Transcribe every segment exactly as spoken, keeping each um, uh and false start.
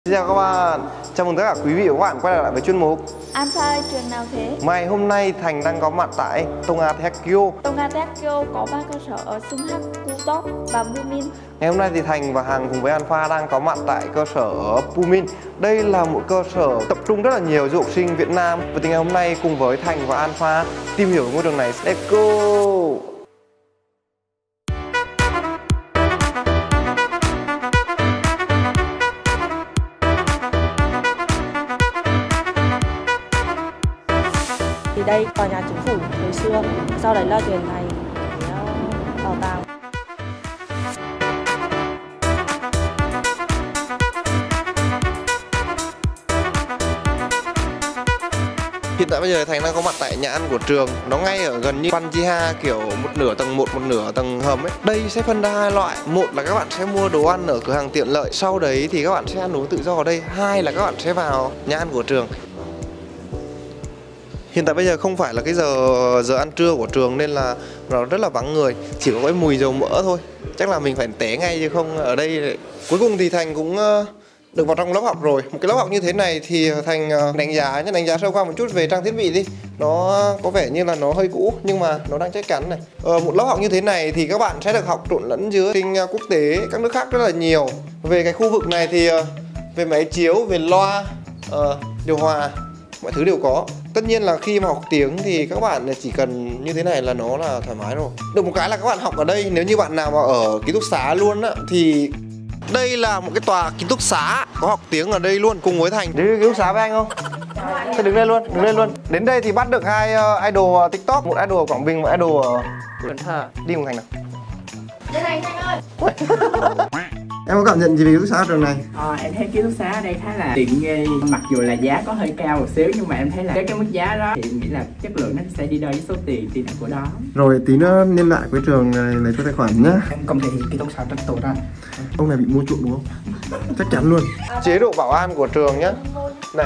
Xin chào các bạn, chào mừng tất cả quý vị và các bạn quay lại với chuyên mục Alpha ơi, trường nào thế? Ngày hôm nay Thành đang có mặt tại Tonga Taekyo. Tonga Taekyo có ba cơ sở ở Sung Hak, Phuket và Bumin. Ngày hôm nay thì Thành và Hằng cùng với Alpha đang có mặt tại cơ sở ở Bumin. Đây là một cơ sở tập trung rất là nhiều du học sinh Việt Nam. Và thì ngày hôm nay cùng với Thành và Alpha tìm hiểu ngôi trường này. Let's go! Thì đây tòa nhà chính phủ hồi xưa, sau đấy là chuyển thành cái bảo tàng. Hiện tại bây giờ Thành đang có mặt tại nhà ăn của trường. Nó ngay ở gần như Panjiha, kiểu một nửa tầng một, một nửa tầng hầm ấy. Đây sẽ phân ra hai loại. Một là các bạn sẽ mua đồ ăn ở cửa hàng tiện lợi. Sau đấy thì các bạn sẽ ăn uống tự do ở đây. Hai là các bạn sẽ vào nhà ăn của trường. Hiện tại bây giờ không phải là cái giờ giờ ăn trưa của trường nên là nó rất là vắng người, chỉ có cái mùi dầu mỡ thôi. Chắc là mình phải té ngay chứ không ở đây. Cuối cùng thì Thành cũng được vào trong lớp học rồi. Một cái lớp học như thế này thì Thành đánh giá nhé, đánh giá sơ qua một chút về trang thiết bị đi. Nó có vẻ như là nó hơi cũ nhưng mà nó đang chắc chắn này. Ờ, một lớp học như thế này thì các bạn sẽ được học trộn lẫn giữa sinh quốc tế, các nước khác rất là nhiều. Về cái khu vực này thì về máy chiếu, về loa, uh, điều hòa, mọi thứ đều có. Tất nhiên là khi mà học tiếng thì các bạn chỉ cần như thế này là nó là thoải mái rồi. Được một cái là các bạn học ở đây, nếu như bạn nào mà ở ký túc xá luôn á thì đây là một cái tòa ký túc xá có học tiếng ở đây luôn cùng với Thành. Đi ký túc xá với anh không? Thôi đứng lên luôn, đứng lên luôn. Đến đây thì bắt được hai idol TikTok, một idol ở Quảng Bình, một idol ở Cần Thơ. Đi cùng Thành nào. Đây này Thành ơi. Em có cảm nhận gì về ký túc xá trường này? Ờ, em thấy ký túc xá ở đây khá là tiện nghi. Mặc dù là giá có hơi cao một xíu nhưng mà em thấy là với cái mức giá đó thì em nghĩ là chất lượng nó sẽ đi đôi với số tiền tiền của đó. Rồi tí nữa liên lạc với trường này lấy cho tài khoản nhá. Em không thể hiện ký túc xá trật tự ra. Ông này bị mua trộm đúng không? Chắc chắn luôn. Chế độ bảo an của trường nhá. Này.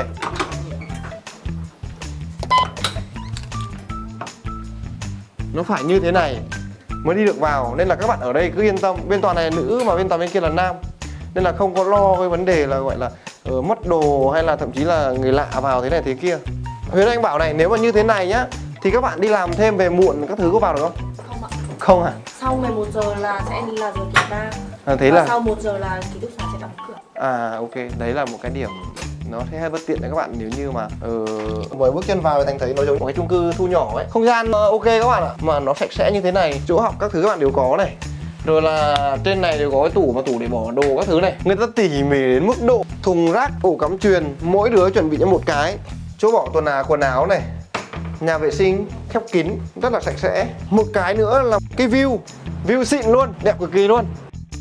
Nó phải như thế này mới đi được vào, nên là các bạn ở đây cứ yên tâm. Bên tòa này là nữ mà bên tòa bên kia là nam, nên là không có lo cái vấn đề là gọi là uh, mất đồ hay là thậm chí là người lạ vào thế này thế kia. Huyền Anh bảo này, nếu mà như thế này nhá thì các bạn đi làm thêm về muộn các thứ có vào được không? Không ạ. Không à? Sau mười một giờ là sẽ là giờ kiểm tra. À, thế và là sau một giờ là ký túc xá sẽ đóng cửa. À ok, đấy là một cái điểm nó sẽ hơi bất tiện cho các bạn nếu như mà uh, mới bước chân vào thì Thành thấy nó giống một cái chung cư thu nhỏ ấy. Không gian uh, ok các bạn ạ, mà nó sạch sẽ như thế này, chỗ học các thứ các bạn đều có này. Rồi là trên này đều có cái tủ mà tủ để bỏ đồ các thứ này. Người ta tỉ mỉ đến mức độ thùng rác, ổ cắm chuyền, mỗi đứa chuẩn bị cho một cái. Chỗ bỏ quần áo, quần áo này. Nhà vệ sinh khép kín, rất là sạch sẽ. Một cái nữa là cái view, view xịn luôn, đẹp cực kỳ luôn.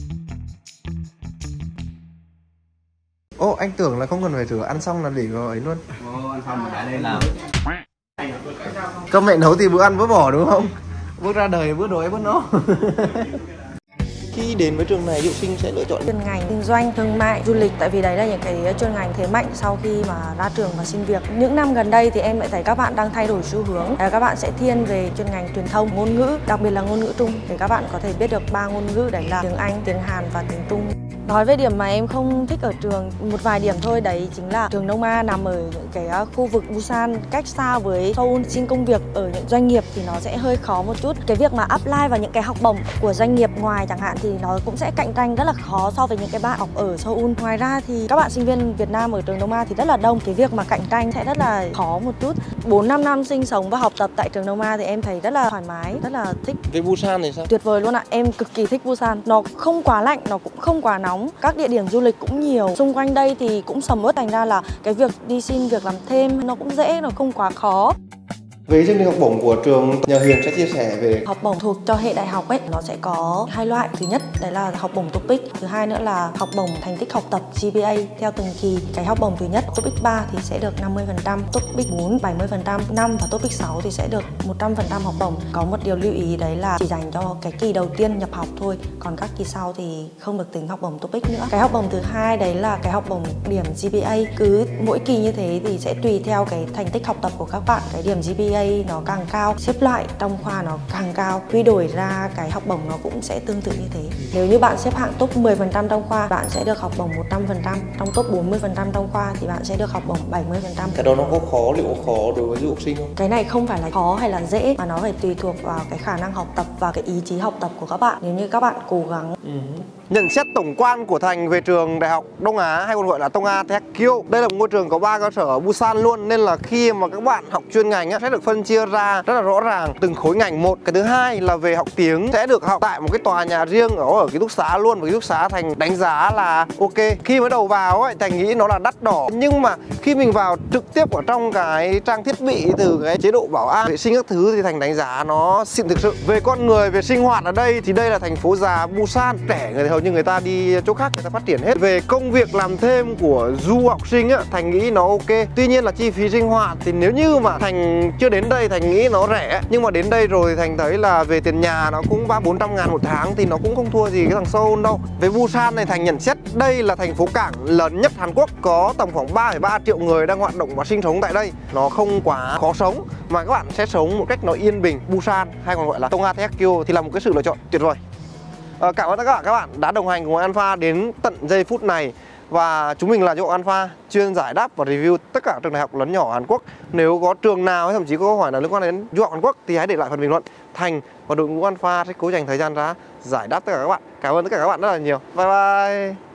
Ô, oh, anh tưởng là không cần phải rửa, ăn xong là để vào ấy luôn. Ồ, ăn xong rồi đã đây làm. Các mẹ nấu thì bữa ăn bữa bỏ đúng không? Bước ra đời bữa đói bữa no. Khi đến với trường này, học sinh sẽ lựa chọn Chuyên ngành kinh doanh, thương mại, du lịch, tại vì đấy là những cái chuyên ngành thế mạnh sau khi mà ra trường và xin việc. Những năm gần đây thì em lại thấy các bạn đang thay đổi xu hướng. Các bạn sẽ thiên về chuyên ngành truyền thông, ngôn ngữ, đặc biệt là ngôn ngữ Trung, để các bạn có thể biết được ba ngôn ngữ, đấy là tiếng Anh, tiếng Hàn và tiếng Trung. Nói về điểm mà em không thích ở trường, một vài điểm thôi, đấy chính là trường Đông A nằm ở những cái khu vực Busan, cách xa với Seoul. Xin công việc ở những doanh nghiệp thì nó sẽ hơi khó một chút. Cái việc mà apply vào những cái học bổng của doanh nghiệp ngoài chẳng hạn thì nó cũng sẽ cạnh tranh rất là khó so với những cái bạn học ở Seoul. Ngoài ra thì các bạn sinh viên Việt Nam ở trường Đông A thì rất là đông, cái việc mà cạnh tranh sẽ rất là khó một chút. bốn năm năm sinh sống và học tập tại trường Đông A thì em thấy rất là thoải mái, rất là thích. Với Busan thì sao? Tuyệt vời luôn ạ, em cực kỳ thích Busan. Nó không quá lạnh, nó cũng không quá nóng. Các địa điểm du lịch cũng nhiều. Xung quanh đây thì cũng sầm uất, thành ra là cái việc đi xin việc làm thêm nó cũng dễ, nó không quá khó. Về chương trình học bổng của trường, nhờ Huyền sẽ chia sẻ về học bổng thuộc cho hệ đại học ấy, nó sẽ có hai loại. Thứ nhất đấy là học bổng TOPIK, thứ hai nữa là học bổng thành tích học tập G P A theo từng kỳ. Cái học bổng thứ nhất TOPIK ba thì sẽ được năm mươi phần trăm, TOPIK bốn bảy mươi phần trăm, năm và TOPIK sáu thì sẽ được một trăm phần trăm học bổng. Có một điều lưu ý đấy là chỉ dành cho cái kỳ đầu tiên nhập học thôi, còn các kỳ sau thì không được tính học bổng TOPIK nữa. Cái học bổng thứ hai đấy là cái học bổng điểm G P A, cứ mỗi kỳ như thế thì sẽ tùy theo cái thành tích học tập của các bạn, cái điểm G P A nó càng cao, xếp loại trong khoa nó càng cao, quy đổi ra cái học bổng nó cũng sẽ tương tự như thế. Nếu như bạn xếp hạng top mười phần trăm trong khoa, bạn sẽ được học bổng một trăm phần trăm. Trong top bốn mươi phần trăm trong khoa thì bạn sẽ được học bổng bảy mươi phần trăm. Cái đó nó có khó, liệu có khó đối với du học sinh không? Cái này không phải là khó hay là dễ, mà nó phải tùy thuộc vào cái khả năng học tập và cái ý chí học tập của các bạn. Nếu như các bạn cố gắng. Ừ. Nhận xét tổng quan của Thành về trường Đại học Đông Á hay còn gọi là Tongha Techkyo. Đây là một ngôi trường có ba cơ sở ở Busan luôn, nên là khi mà các bạn học chuyên ngành á, sẽ được phân chia ra rất là rõ ràng từng khối ngành một. Cái thứ hai là về học tiếng sẽ được học tại một cái tòa nhà riêng ở ở ký túc xá luôn, và ký túc xá Thành đánh giá là ok. Khi mới đầu vào ấy, Thành nghĩ nó là đắt đỏ, nhưng mà khi mình vào trực tiếp ở trong cái trang thiết bị, từ cái chế độ bảo an, vệ sinh các thứ thì Thành đánh giá nó xịn thực sự. Về con người, về sinh hoạt ở đây thì đây là thành phố già Busan, trẻ người hầu như người ta đi chỗ khác người ta phát triển hết. Về công việc làm thêm của du học sinh á, Thành nghĩ nó ok. Tuy nhiên là chi phí sinh hoạt thì nếu như mà Thành chưa đến đây Thành nghĩ nó rẻ, nhưng mà đến đây rồi Thành thấy là về tiền nhà nó cũng ba bốn trăm ngàn một tháng thì nó cũng không thua gì cái thằng Seoul đâu. Về Busan này, Thành nhận xét đây là thành phố cảng lớn nhất Hàn Quốc, có tổng khoảng ba phẩy ba triệu người đang hoạt động và sinh sống tại đây. Nó không quá khó sống mà các bạn sẽ sống một cách nó yên bình. Busan hay còn gọi là Tongha Techkyo thì là một cái sự lựa chọn tuyệt vời. À, cảm ơn tất cả các bạn đã đồng hành cùng Alpha đến tận giây phút này. Và chúng mình là Du học Alpha, chuyên giải đáp và review tất cả trường đại học lớn nhỏ Hàn Quốc. Nếu có trường nào hay thậm chí có câu hỏi nào liên quan đến du học Hàn Quốc thì hãy để lại phần bình luận. Thành và đội ngũ Alpha sẽ cố dành thời gian ra giải đáp tất cả các bạn. Cảm ơn tất cả các bạn rất là nhiều. Bye bye.